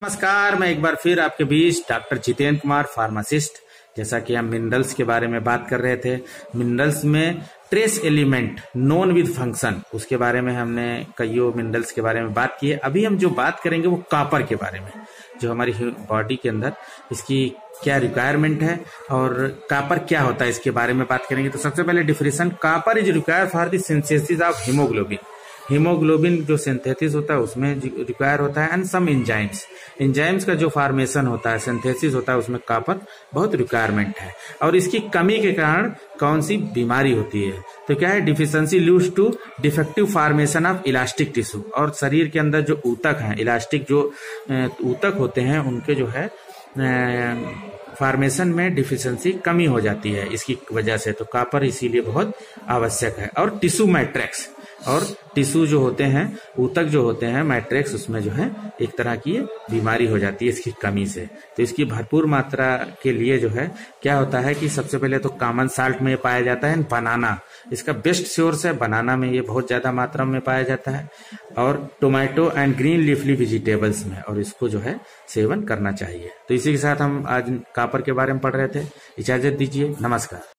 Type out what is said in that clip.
नमस्कार, मैं एक बार फिर आपके बीच डॉक्टर जितेंद्र कुमार फार्मासिस्ट। जैसा कि हम मिनरल्स के बारे में बात कर रहे थे, मिनरल्स में trace element non with function, उसके बारे में हमने कईयों मिनरल्स के बारे में बात की है। अभी हम जो बात करेंगे वो कॉपर के बारे में, जो हमारी बॉडी के अंदर इसकी क्या रिक्वायरमेंट है और कॉपर क्या होता है, इसके बारे में बात करेंगे। तो सबसे पहले definition, copper is required for the synthesis of haemoglobin. Haemoglobin जो सिंथेसिस होता है उसमें रिक्वायर होता है, एंड सम एंजाइम्स का जो फॉर्मेशन होता है, सिंथेसिस होता है, उसमें कॉपर बहुत रिक्वायरमेंट है। और इसकी कमी के कारण कौन सी बीमारी होती है, तो क्या है, deficiency leads to defective formation of elastic tissue. और शरीर के अंदर जो ऊतक हैं, इलास्टिक जो ऊतक होते हैं, उनके जो है फॉर्मेशन में डिफिशियंसी कमी हो जाती है इसकी वजह से। तो कॉपर इसीलिए बहुत आवश्यक है। और टिश्यू मैट्रिक्स, और टिश्यू जो होते हैं, ऊतक जो होते हैं, मैट्रिक्स, उसमें जो है एक तरह की बीमारी हो जाती है इसकी कमी से। तो इसकी भरपूर मात्रा के लिए जो है क्या होता है कि सबसे पहले तो कॉमन साल्ट में पाया जाता है, बनाना इसका बेस्ट सोर्स है। बनाना में ये बहुत ज्यादा मात्रा में पाया जाता है, और tomato and green leafy vegetables में, और इसको जो है सेवन करना चाहिए। तो इसी के साथ हम आज कॉपर के बारे में पढ़ रहे थे। इजाजत दीजिए, नमस्कार।